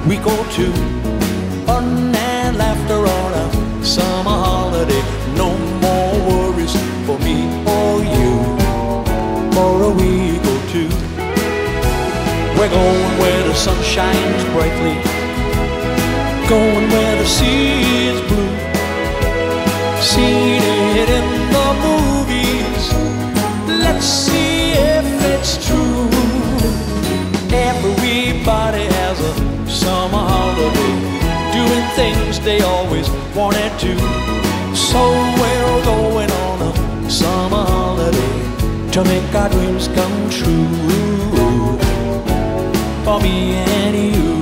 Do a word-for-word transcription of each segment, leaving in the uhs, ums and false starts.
week or two. Fun and laughter on a summer holiday. No more worries for me or you for a week or two. We're going where the sun shines brightly, going where the sea is blue. Seen it in the movies, let's see if it's true. Everybody has a summer holiday, doing things they always wanted to. So we're going on a summer holiday to make our dreams come true, for me and you.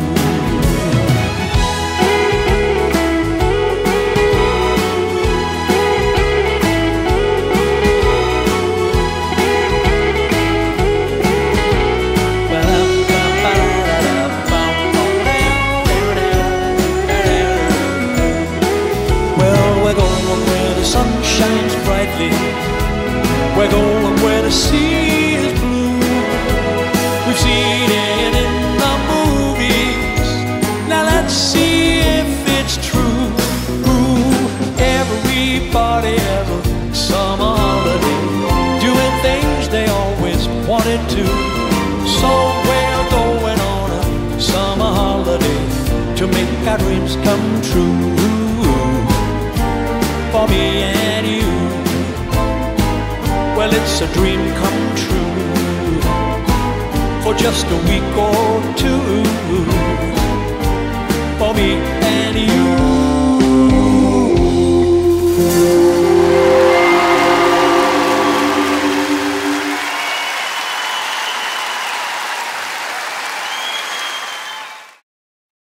Shines brightly, we're going where the sea is blue. We've seen it in the movies, now let's see if it's true. Ooh, everybody has a summer holiday, doing things they always wanted to. So we're going on a summer holiday to make our dreams come true, for me and you. Well, it's a dream come true for just a week or two.